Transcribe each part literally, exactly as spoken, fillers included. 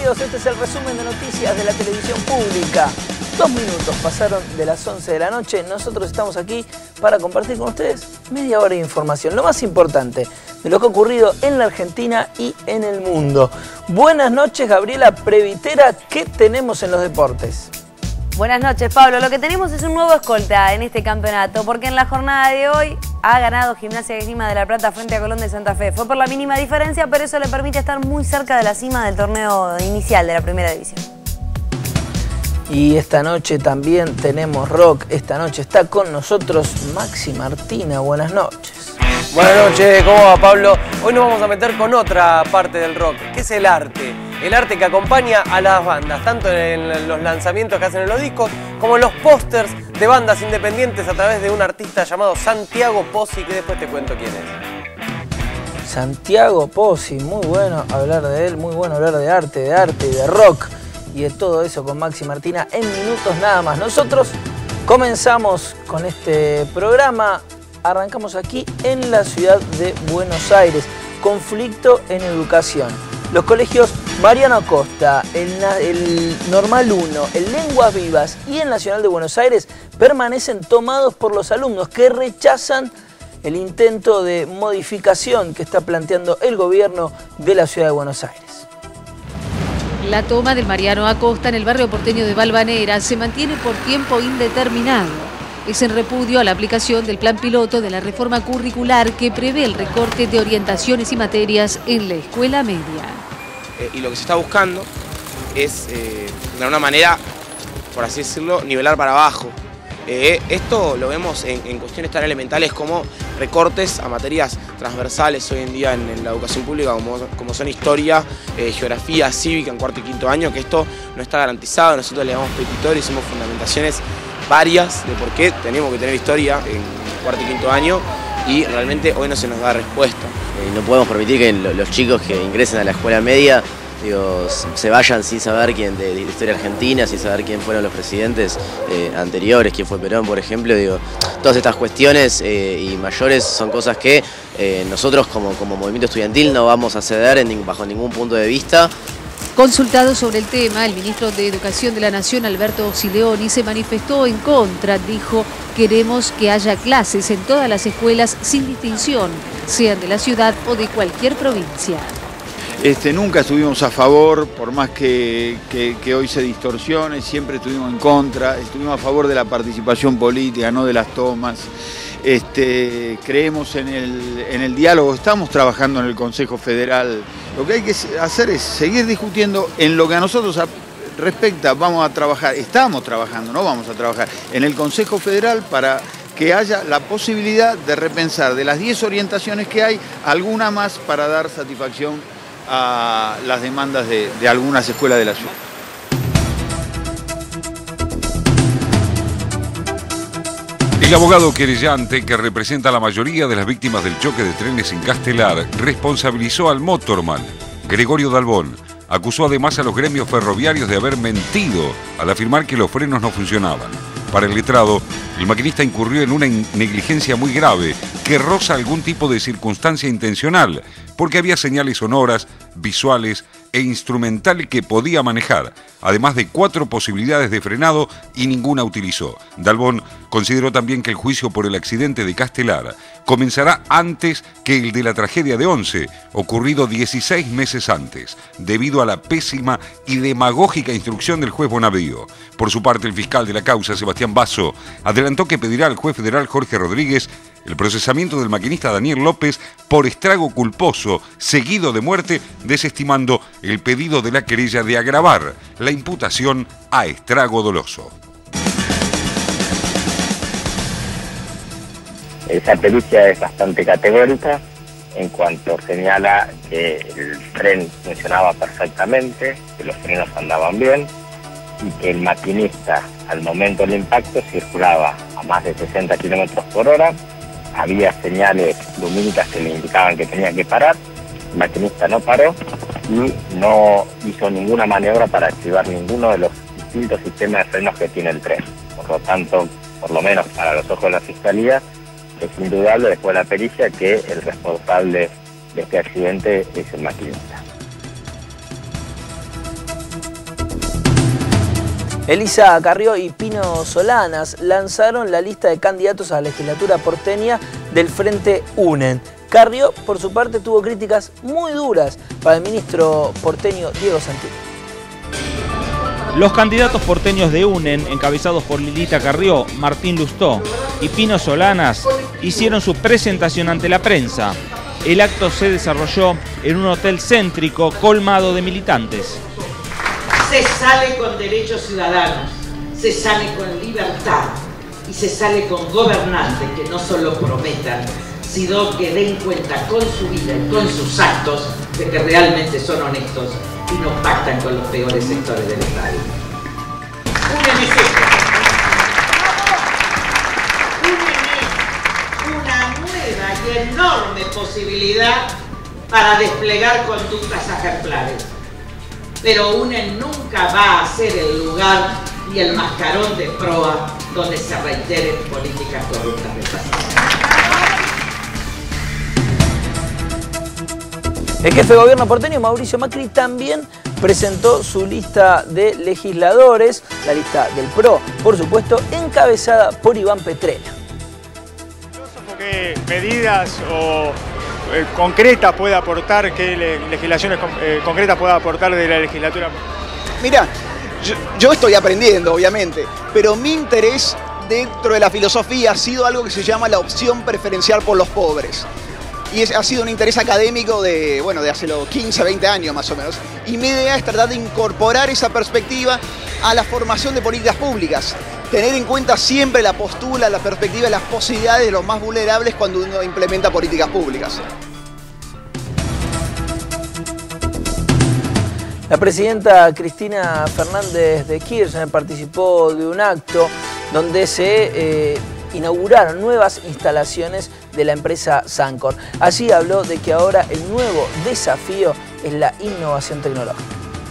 bienvenidos. Este es el resumen de noticias de la televisión pública. Dos minutos pasaron de las once de la noche. Nosotros estamos aquí para compartir con ustedes media hora de información. Lo más importante de lo que ha ocurrido en la Argentina y en el mundo. Buenas noches, Gabriela Previtera. ¿Qué tenemos en los deportes? Buenas noches, Pablo. Lo que tenemos es un nuevo escolta en este campeonato, porque en la jornada de hoy ha ganado Gimnasia de Esgrima de La Plata frente a Colón de Santa Fe. Fue por la mínima diferencia, pero eso le permite estar muy cerca de la cima del torneo inicial de la primera división. Y esta noche también tenemos rock. Esta noche está con nosotros Maxi Martina. Buenas noches. Buenas noches, ¿cómo va, Pablo? Hoy nos vamos a meter con otra parte del rock, que es el arte. El arte que acompaña a las bandas, tanto en los lanzamientos que hacen en los discos, como en los pósters de bandas independientes a través de un artista llamado Santiago Pozzi, que después te cuento quién es. Santiago Pozzi, muy bueno hablar de él, muy bueno hablar de arte, de arte y de rock. Y de todo eso con Maxi Martina en minutos nada más. Nosotros comenzamos con este programa. Arrancamos aquí en la ciudad de Buenos Aires. Conflicto en educación. Los colegios Mariano Acosta, el, el Normal uno, el Lenguas Vivas y el Nacional de Buenos Aires permanecen tomados por los alumnos que rechazan el intento de modificación que está planteando el gobierno de la ciudad de Buenos Aires. La toma del Mariano Acosta en el barrio porteño de Valvanera se mantiene por tiempo indeterminado. Es en repudio a la aplicación del plan piloto de la reforma curricular que prevé el recorte de orientaciones y materias en la escuela media. Eh, y lo que se está buscando es, eh, de alguna manera, por así decirlo, nivelar para abajo. Eh, esto lo vemos en, en cuestiones tan elementales como recortes a materias transversales hoy en día en, en la educación pública, como, como son historia, eh, geografía, cívica en cuarto y quinto año, que esto no está garantizado. Nosotros le damos petitorio, hicimos fundamentaciones varias de por qué tenemos que tener historia en cuarto y quinto año y realmente hoy no se nos da respuesta. Eh, no podemos permitir que los chicos que ingresen a la escuela media digo, se vayan sin saber quién de, de historia argentina, sin saber quién fueron los presidentes eh, anteriores, quién fue Perón, por ejemplo. Digo, todas estas cuestiones eh, y mayores son cosas que eh, nosotros como, como movimiento estudiantil no vamos a ceder en, bajo ningún punto de vista. Consultado sobre el tema, el ministro de Educación de la Nación, Alberto Sileoni, se manifestó en contra. Dijo: queremos que haya clases en todas las escuelas sin distinción, sean de la ciudad o de cualquier provincia. Este, nunca estuvimos a favor, por más que, que, que hoy se distorsione, siempre estuvimos en contra, estuvimos a favor de la participación política, no de las tomas. Este, creemos en el, en el diálogo, estamos trabajando en el Consejo Federal. Lo que hay que hacer es seguir discutiendo en lo que a nosotros respecta. Vamos a trabajar, estamos trabajando, no vamos a trabajar en el Consejo Federal para que haya la posibilidad de repensar de las diez orientaciones que hay, alguna más para dar satisfacción a las demandas de, de algunas escuelas de la ciudad. El abogado querellante que representa a la mayoría de las víctimas del choque de trenes en Castelar responsabilizó al motorman, Gregorio Dalbón. Acusó además a los gremios ferroviarios de haber mentido al afirmar que los frenos no funcionaban. Para el letrado, el maquinista incurrió en una negligencia muy grave que roza algún tipo de circunstancia intencional, porque había señales sonoras, visuales e instrumental que podía manejar, además de cuatro posibilidades de frenado y ninguna utilizó. Dalbón consideró también que el juicio por el accidente de Castelar comenzará antes que el de la tragedia de Once, ocurrido dieciséis meses antes, debido a la pésima y demagógica instrucción del juez Bonavio. Por su parte, el fiscal de la causa, Sebastián Basso, adelantó que pedirá al juez federal Jorge Rodríguez el procesamiento del maquinista Daniel López por estrago culposo seguido de muerte, desestimando el pedido de la querella de agravar la imputación a estrago doloso. Esa pericia es bastante categórica en cuanto señala que el tren funcionaba perfectamente, que los frenos andaban bien y que el maquinista al momento del impacto circulaba a más de sesenta kilómetros por hora. Había señales lumínicas que le indicaban que tenía que parar, el maquinista no paró y no hizo ninguna maniobra para activar ninguno de los distintos sistemas de frenos que tiene el tren. Por lo tanto, por lo menos para los ojos de la Fiscalía, es indudable después de la pericia que el responsable de este accidente es el maquinista. Elisa Carrió y Pino Solanas lanzaron la lista de candidatos a la legislatura porteña del Frente UNEN. Carrió, por su parte, tuvo críticas muy duras para el ministro porteño Diego Santilli. Los candidatos porteños de UNEN, encabezados por Lilita Carrió, Martín Lustó y Pino Solanas, hicieron su presentación ante la prensa. El acto se desarrolló en un hotel céntrico colmado de militantes. Se sale con derechos ciudadanos, se sale con libertad y se sale con gobernantes que no solo prometan, sino que den cuenta con su vida y con sus actos de que realmente son honestos y no pactan con los peores sectores del Estado. UNEN es esto. UNEN es una nueva y enorme posibilidad para desplegar conductas ejemplares. Pero UNEN nunca va a ser el lugar y el mascarón de proa donde se reiteren políticas corruptas del pasado. El jefe de gobierno porteño, Mauricio Macri, también presentó su lista de legisladores, la lista del P R O, por supuesto, encabezada por Iván Petrella. ¿Qué medidas o eh, concretas puede aportar, qué le, legislaciones eh, concretas puede aportar de la legislatura? Mira, yo, yo estoy aprendiendo, obviamente, pero mi interés dentro de la filosofía ha sido algo que se llama la opción preferencial por los pobres. Y es, ha sido un interés académico de, bueno, de hace los quince, veinte años más o menos. Y mi idea es tratar de incorporar esa perspectiva a la formación de políticas públicas. Tener en cuenta siempre la postura, la perspectiva y las posibilidades de los más vulnerables cuando uno implementa políticas públicas. La presidenta Cristina Fernández de Kirchner participó de un acto donde se eh, inauguraron nuevas instalaciones de la empresa Sancor. Allí habló de que ahora el nuevo desafío es la innovación tecnológica.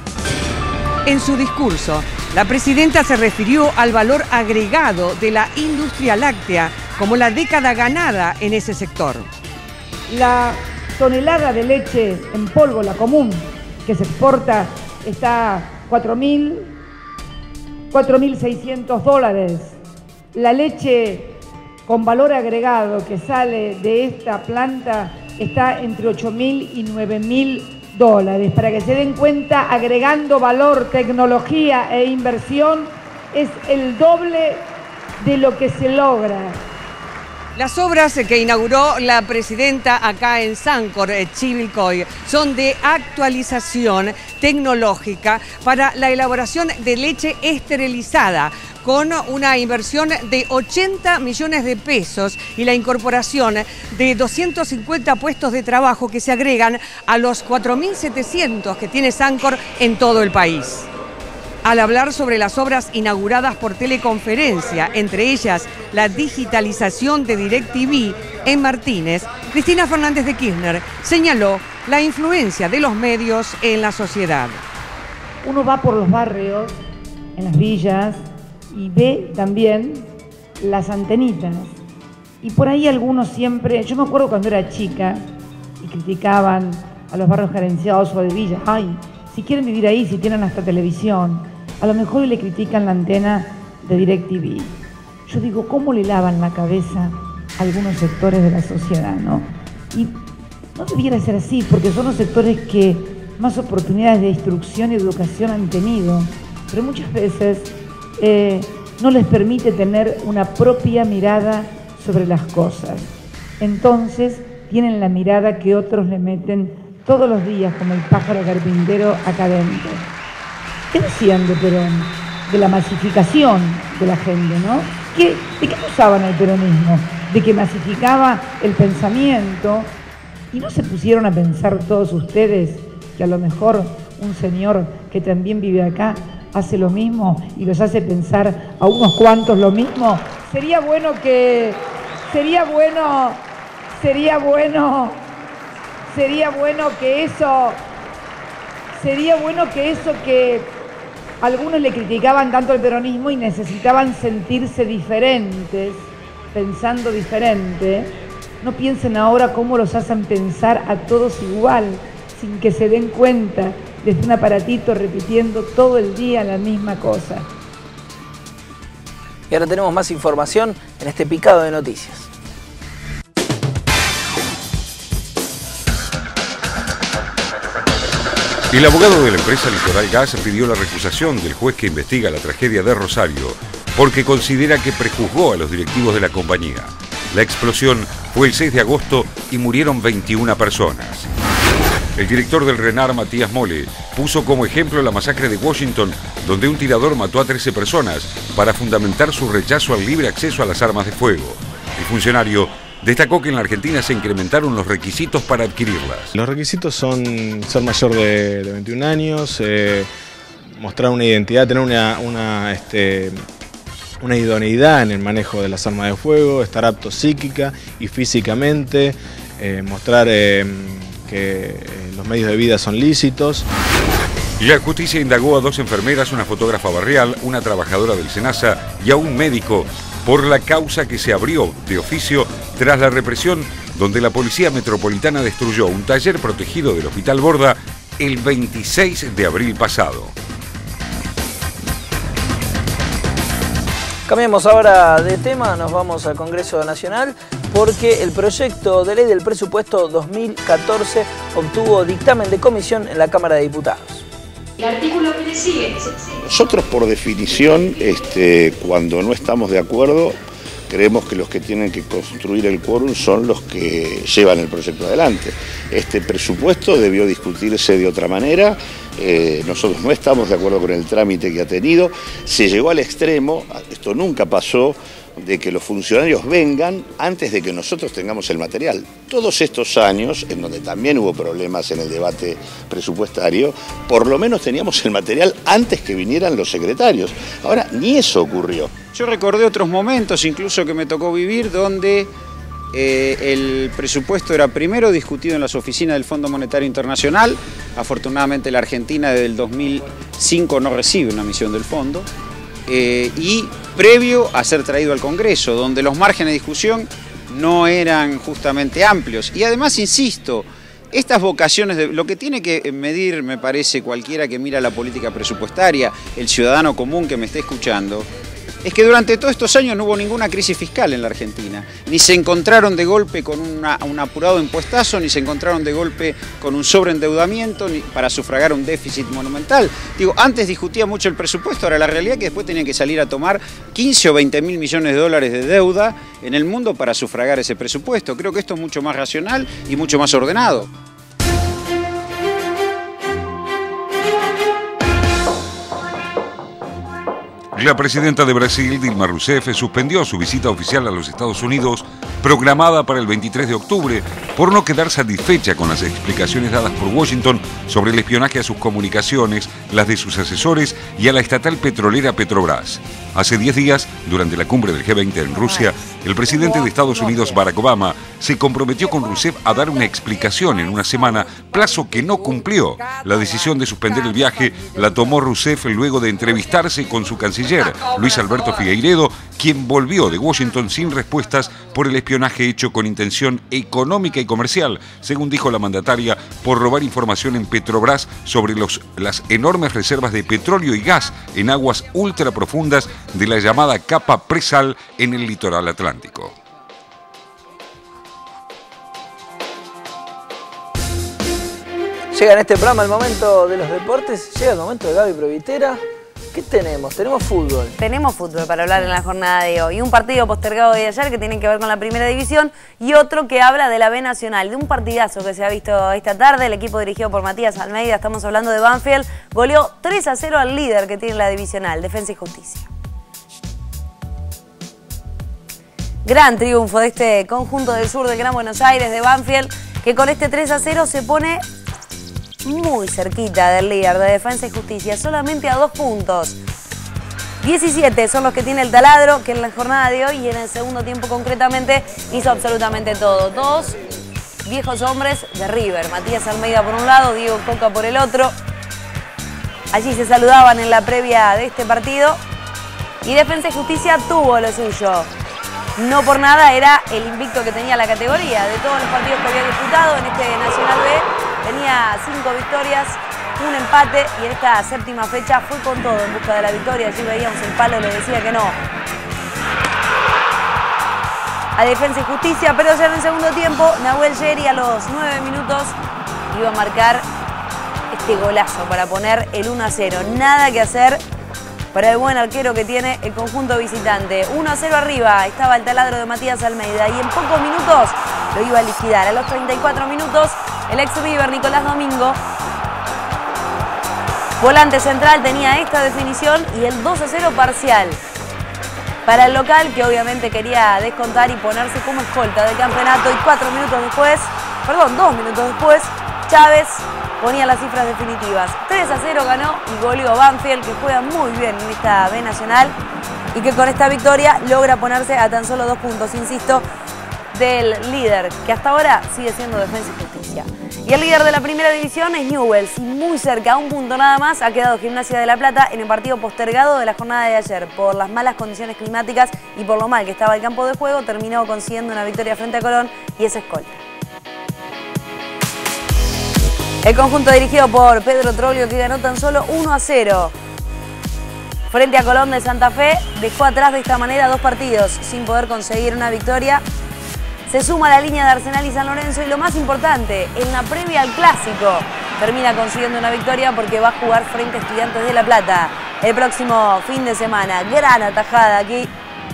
En su discurso, la presidenta se refirió al valor agregado de la industria láctea como la década ganada en ese sector. La tonelada de leche en polvo, la común, que se exporta, está a cuatro mil seiscientos dólares. La leche con valor agregado que sale de esta planta está entre ocho mil y nueve mil dólares. Para que se den cuenta, agregando valor, tecnología e inversión, es el doble de lo que se logra. Las obras que inauguró la presidenta acá en Sancor, Chivilcoy, son de actualización tecnológica para la elaboración de leche esterilizada, con una inversión de ochenta millones de pesos y la incorporación de doscientos cincuenta puestos de trabajo que se agregan a los cuatro mil setecientos que tiene Sancor en todo el país. Al hablar sobre las obras inauguradas por teleconferencia, entre ellas la digitalización de DirecTV en Martínez, Cristina Fernández de Kirchner señaló la influencia de los medios en la sociedad. Uno va por los barrios, en las villas, y ve también las antenitas. Y por ahí algunos siempre, yo me acuerdo cuando era chica y criticaban a los barrios carenciados o de villas, ay, si quieren vivir ahí, si tienen hasta televisión, a lo mejor le critican la antena de DirecTV. Yo digo, ¿cómo le lavan la cabeza a algunos sectores de la sociedad, no? Y no debiera ser así, porque son los sectores que más oportunidades de instrucción y educación han tenido, pero muchas veces eh, no les permite tener una propia mirada sobre las cosas. Entonces tienen la mirada que otros le meten todos los días, como el pájaro carpintero acá adentro. ¿Qué decían de Perón? De la masificación de la gente, ¿no? ¿Qué, ¿De qué usaban el peronismo? De que masificaba el pensamiento. ¿Y no se pusieron a pensar todos ustedes que a lo mejor un señor que también vive acá hace lo mismo y los hace pensar a unos cuantos lo mismo? Sería bueno que... Sería bueno... Sería bueno... Sería bueno que eso... Sería bueno que eso que algunos le criticaban tanto al peronismo y necesitaban sentirse diferentes, pensando diferente, no piensen ahora cómo los hacen pensar a todos igual, sin que se den cuenta desde un aparatito repitiendo todo el día la misma cosa. Y ahora tenemos más información en este picado de noticias. El abogado de la empresa Litoral Gas pidió la recusación del juez que investiga la tragedia de Rosario porque considera que prejuzgó a los directivos de la compañía. La explosión fue el seis de agosto y murieron veintiuna personas. El director del RENAR, Matías Mole, puso como ejemplo la masacre de Washington, donde un tirador mató a trece personas para fundamentar su rechazo al libre acceso a las armas de fuego. El funcionario destacó que en la Argentina se incrementaron los requisitos para adquirirlas. Los requisitos son ser mayor de, de veintiún años, eh, mostrar una identidad, tener una, una, este, una idoneidad en el manejo de las armas de fuego, estar apto psíquica y físicamente, eh, mostrar eh, que los medios de vida son lícitos. La justicia indagó a dos enfermeras, una fotógrafa barrial, una trabajadora del SENASA y a un médico por la causa que se abrió de oficio tras la represión, donde la Policía Metropolitana destruyó un taller protegido del Hospital Borda el veintiséis de abril pasado. Cambiemos ahora de tema, nos vamos al Congreso Nacional porque el proyecto de ley del presupuesto dos mil catorce obtuvo dictamen de comisión en la Cámara de Diputados. El artículo que le sigue. Nosotros, por definición, este, cuando no estamos de acuerdo, creemos que los que tienen que construir el quórum son los que llevan el proyecto adelante. Este presupuesto debió discutirse de otra manera, eh, nosotros no estamos de acuerdo con el trámite que ha tenido, se llegó al extremo, esto nunca pasó, de que los funcionarios vengan antes de que nosotros tengamos el material. Todos estos años, en donde también hubo problemas en el debate presupuestario, por lo menos teníamos el material antes que vinieran los secretarios. Ahora, ni eso ocurrió. Yo recordé otros momentos, incluso que me tocó vivir, donde eh, el presupuesto era primero discutido en las oficinas del Fondo Monetario Internacional. Afortunadamente la Argentina desde el dos mil cinco no recibe una misión del fondo. Eh, y previo a ser traído al Congreso, donde los márgenes de discusión no eran justamente amplios. Y además, insisto, estas vocaciones, de, lo que tiene que medir, me parece, cualquiera que mira la política presupuestaria, el ciudadano común que me esté escuchando, es que durante todos estos años no hubo ninguna crisis fiscal en la Argentina. Ni se encontraron de golpe con una, un apurado impuestazo, ni se encontraron de golpe con un sobreendeudamiento ni para sufragar un déficit monumental. Digo, antes discutía mucho el presupuesto, ahora la realidad es que después tenían que salir a tomar quince o veinte mil millones de dólares de deuda en el mundo para sufragar ese presupuesto. Creo que esto es mucho más racional y mucho más ordenado. La presidenta de Brasil, Dilma Rousseff, suspendió su visita oficial a los Estados Unidos programada para el veintitrés de octubre por no quedar satisfecha con las explicaciones dadas por Washington sobre el espionaje a sus comunicaciones, las de sus asesores y a la estatal petrolera Petrobras. Hace diez días, durante la cumbre del G veinte en Rusia, el presidente de Estados Unidos, Barack Obama, se comprometió con Rousseff a dar una explicación en una semana, plazo que no cumplió. La decisión de suspender el viaje la tomó Rousseff luego de entrevistarse con su canciller, Luis Alberto Figueiredo, quien volvió de Washington sin respuestas por el espionaje hecho con intención económica y comercial, según dijo la mandataria, por robar información en Petrobras sobre los, las enormes reservas de petróleo y gas en aguas ultraprofundas de la llamada capa presal en el litoral atlántico. Llega en este programa el momento de los deportes, llega el momento de Gaby Provitera. ¿Qué tenemos? Tenemos fútbol. Tenemos fútbol para hablar en la jornada de hoy. Un partido postergado de ayer que tiene que ver con la primera división y otro que habla de la B Nacional, de un partidazo que se ha visto esta tarde. El equipo dirigido por Matías Almeida, estamos hablando de Banfield, goleó tres a cero al líder que tiene la divisional, Defensa y Justicia. Gran triunfo de este conjunto del sur del Gran Buenos Aires, de Banfield, que con este tres a cero se pone muy cerquita del líder de Defensa y Justicia, solamente a dos puntos. diecisiete son los que tiene el Taladro, que en la jornada de hoy y en el segundo tiempo concretamente hizo absolutamente todo. Dos viejos hombres de River, Matías Almeida por un lado, Diego Coca por el otro. Allí se saludaban en la previa de este partido y Defensa y Justicia tuvo lo suyo. No por nada era el invicto que tenía la categoría. De todos los partidos que había disputado en este Nacional B, tenía cinco victorias, un empate y en esta séptima fecha fue con todo en busca de la victoria. Allí veíamos el palo, le decía que no. a Defensa y Justicia, pero ya en el segundo tiempo, Nahuel Yeri a los nueve minutos iba a marcar este golazo para poner el uno a cero. Nada que hacer para el buen arquero que tiene el conjunto visitante. uno a cero arriba, estaba el taladro de Matías Almeida y en pocos minutos lo iba a liquidar. A los treinta y cuatro minutos, el ex River Nicolás Domingo, volante central, tenía esta definición y el dos a cero parcial para el local, que obviamente quería descontar y ponerse como escolta del campeonato. Y cuatro minutos después, perdón, dos minutos después, Chávez ponía las cifras definitivas. tres a cero ganó y goleó Banfield, que juega muy bien en esta B Nacional y que con esta victoria logra ponerse a tan solo dos puntos, insisto, del líder, que hasta ahora sigue siendo Defensa y Justicia. Y el líder de la primera división es Newell's, y muy cerca, a un punto nada más, ha quedado Gimnasia de La Plata en el partido postergado de la jornada de ayer. Por las malas condiciones climáticas y por lo mal que estaba el campo de juego, terminó consiguiendo una victoria frente a Colón y es escolta. El conjunto dirigido por Pedro Troglio, que ganó tan solo uno a cero frente a Colón de Santa Fe, dejó atrás de esta manera dos partidos sin poder conseguir una victoria. Se suma a la línea de Arsenal y San Lorenzo y lo más importante, en la previa al Clásico, termina consiguiendo una victoria porque va a jugar frente a Estudiantes de La Plata el próximo fin de semana. Gran atajada aquí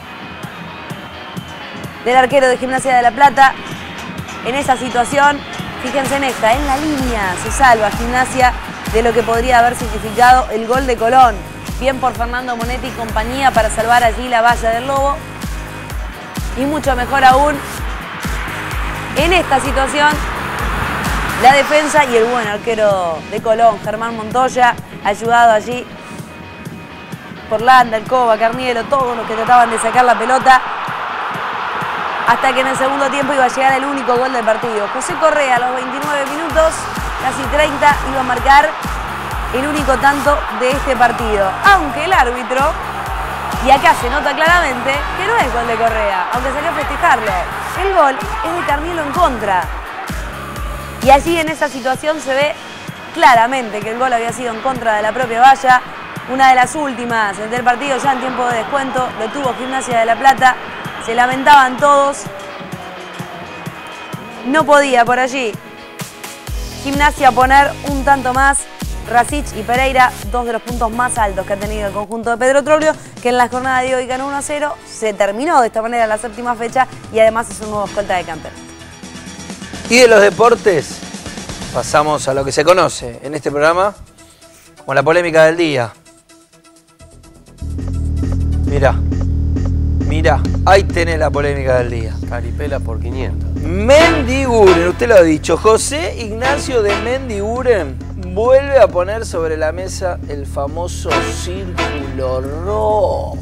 del arquero de Gimnasia de La Plata en esa situación. Fíjense en esta, en la línea se salva Gimnasia de lo que podría haber significado el gol de Colón. Bien por Fernando Monetti y compañía para salvar allí la valla del Lobo. Y mucho mejor aún, en esta situación, la defensa y el buen arquero de Colón, Germán Montoya, ayudado allí por Landa, el Coba, Carnielo, todos los que trataban de sacar la pelota, hasta que en el segundo tiempo iba a llegar el único gol del partido. José Correa a los veintinueve minutos, casi treinta, iba a marcar el único tanto de este partido. Aunque el árbitro, y acá se nota claramente que no es gol de Correa, aunque salió a festejarlo. El gol es de Carnielo en contra. Y allí en esa situación se ve claramente que el gol había sido en contra de la propia valla. Una de las últimas del partido, ya en tiempo de descuento, lo tuvo Gimnasia de La Plata. Se lamentaban todos. No podía por allí Gimnasia poner un tanto más. Rasic y Pereira, dos de los puntos más altos que ha tenido el conjunto de Pedro Troglio, que en la jornada de hoy ganó uno a cero. Se terminó de esta manera la séptima fecha y además es un nuevo escolta de campeón. Y de los deportes pasamos a lo que se conoce en este programa como la polémica del día. Mirá, mirá, ahí tenés la polémica del día. Caripela por quinientos. Mendiguren, usted lo ha dicho, José Ignacio de Mendiguren vuelve a poner sobre la mesa el famoso círculo rojo.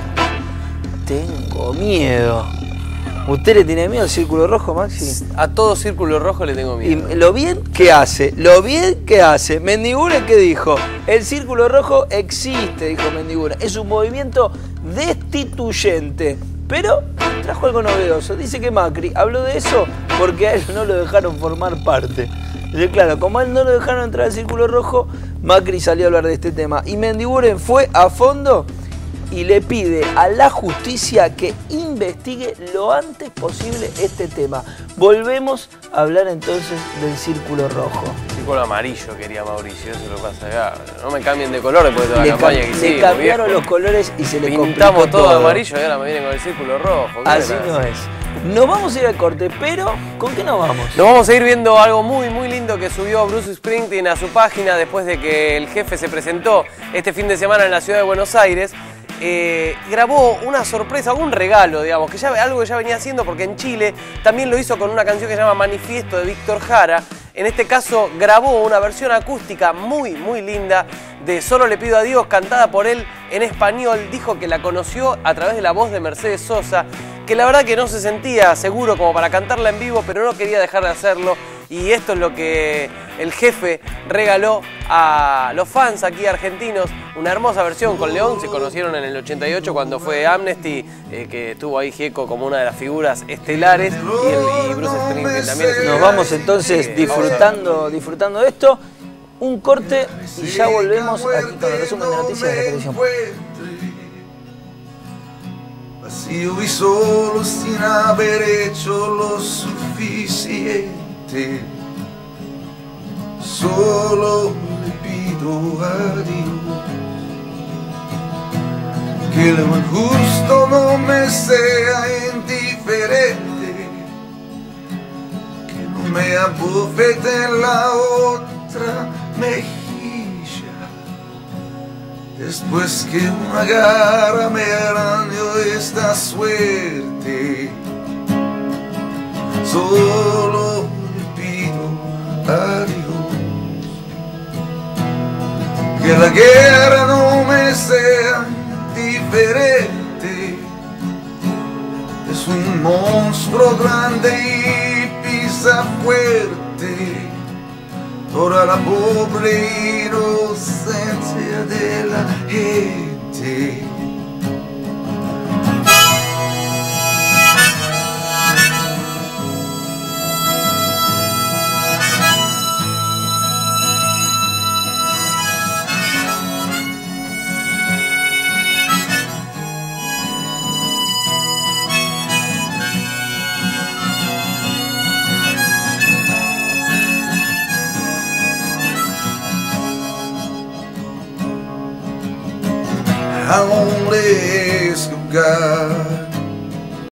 Tengo miedo. ¿Usted le tiene miedo al círculo rojo, Maxi? A todo círculo rojo le tengo miedo. Y lo bien que hace, lo bien que hace. Mendiguren, ¿qué dijo? El círculo rojo existe, dijo Mendiguren. Es un movimiento destituyente. Pero trajo algo novedoso. Dice que Macri habló de eso porque a él no lo dejaron formar parte. Dice, claro, como a él no lo dejaron entrar al círculo rojo, Macri salió a hablar de este tema. Y Mendiguren fue a fondo y le pide a la justicia que investigue lo antes posible este tema. Volvemos a hablar entonces del círculo rojo. Círculo amarillo quería Mauricio, eso lo pasa acá. No me cambien de color después de toda le la campaña que hicimos. Le cambiaron viejo. los colores y se le Pintamos complicó todo todo amarillo y ahora me vienen con el círculo rojo. Así no es. Nos vamos a ir al corte, pero ¿con qué nos vamos? Nos vamos a ir viendo algo muy muy lindo que subió Bruce Springsteen a su página después de que el jefe se presentó este fin de semana en la ciudad de Buenos Aires. Eh, grabó una sorpresa, un regalo, digamos, que ya algo que ya venía haciendo, porque en Chile también lo hizo con una canción que se llama Manifiesto de Víctor Jara. En este caso grabó una versión acústica muy muy linda de Solo le pido a Dios, cantada por él en español. Dijo que la conoció a través de la voz de Mercedes Sosa, que la verdad que no se sentía seguro como para cantarla en vivo, pero no quería dejar de hacerlo. Y esto es lo que el jefe regaló a los fans aquí argentinos. Una hermosa versión con León. Se conocieron en el ochenta y ocho cuando fue Amnesty, eh, que tuvo ahí Gieco como una de las figuras estelares. Y, el, y Bruce Springsteen también. Nos vamos entonces disfrutando, disfrutando de esto. Un corte y ya volvemos aquí con el resumen de noticias de la televisión. Si yo vi solo sin haber hecho lo suficiente, solo le pido a Dios que lo justo no me sea indiferente, que no me abofete en la otra mejilla, después que una garra me arañó esta suerte. Solo le pido a Dios que la guerra no me sea diferente. Es un monstruo grande y pisa fuerte toda la pobre inocencia de la gente. ¿A dónde es lugar